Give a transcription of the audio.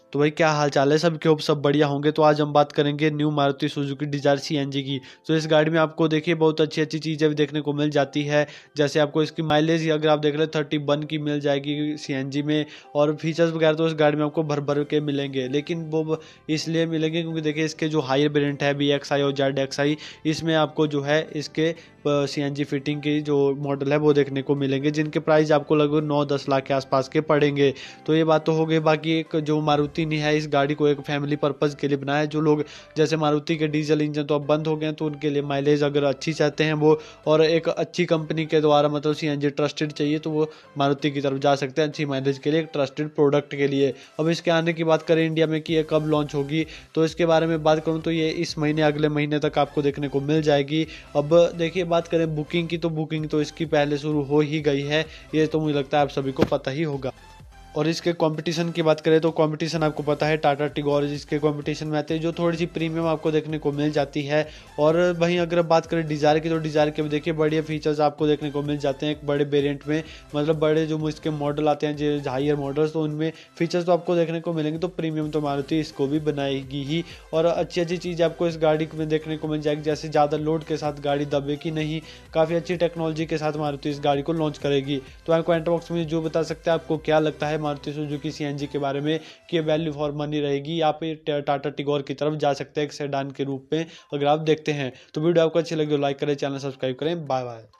तो भाई क्या हाल चाल है सबके, सब बढ़िया होंगे। तो आज हम बात करेंगे new Maruti Suzuki Dzire CNG की। तो इस गाड़ी में आपको देखिए बहुत अच्छी अच्छी चीज़ें भी देखने को मिल जाती है। जैसे आपको इसकी माइलेज अगर आप देख रहे 31 की मिल जाएगी सीएनजी में। और फीचर्स वगैरह तो इस गाड़ी में आपको भर भर के मिलेंगे, लेकिन वो इसलिए मिलेंगे क्योंकि देखिए इसके जो हायर वेरिएंट है VXI और ZXI, इसमें आपको जो है इसके सीएनजी फिटिंग की जो मॉडल है वो देखने को मिलेंगे, जिनके प्राइस आपको लगभग 9-10 लाख के आसपास के पड़ेंगे। तो ये बात तो हो गई। बाकी एक जो मारुति ने है इस गाड़ी को एक फैमिली पर्पज़ के लिए बनाया है। जो लोग जैसे मारुति के डीजल इंजन तो अब बंद हो गए हैं, तो उनके लिए माइलेज अगर अच्छी चाहते हैं वो, और एक अच्छी कंपनी के द्वारा मतलब सीएनजी ट्रस्टेड चाहिए, तो वो मारुति की तरफ जा सकते हैं अच्छी माइलेज के लिए, एक ट्रस्टेड प्रोडक्ट के लिए। अब इसके आने की बात करें इंडिया में कि ये कब लॉन्च होगी, तो इसके बारे में बात करूँ तो ये इस महीने अगले महीने तक आपको देखने को मिल जाएगी। अब देखिए बात करें बुकिंग की, तो बुकिंग तो इसकी पहले शुरू हो ही गई है, ये तो मुझे लगता है आप सभी को पता ही होगा। और इसके कंपटीशन की बात करें तो कंपटीशन आपको पता है टाटा टिगोर जिसके कंपटीशन में आते हैं, जो थोड़ी सी प्रीमियम आपको देखने को मिल जाती है। और वहीं अगर बात करें डिज़ायर की, तो डिज़ायर के भी देखिए बढ़िया फीचर्स आपको देखने को मिल जाते हैं एक बड़े वेरिएंट में। मतलब बड़े जो इसके मॉडल आते हैं जो हायर मॉडल्स, तो उनमें फीचर्स तो आपको देखने को मिलेंगे। तो प्रीमियम तो मारुति इसको भी बनाएगी ही, और अच्छी अच्छी चीज़ आपको इस गाड़ी में देखने को मिल जाएगी। जैसे ज़्यादा लोड के साथ गाड़ी दबेगी नहीं, काफ़ी अच्छी टेक्नोलॉजी के साथ मारुति इस गाड़ी को लॉन्च करेगी। तो आप कमेंट बॉक्स में जो बता सकते हैं आपको क्या लगता है मारुति सुजुकी सीएनजी के बारे में, कि ये वैल्यू फॉर मनी रहेगी या फिर टाटा टिगोर की तरफ जा सकते हैं एक सेडान के रूप में, अगर आप देखते हैं। तो वीडियो आपको अच्छी लगी तो लाइक करें, चैनल सब्सक्राइब करें। Bye bye.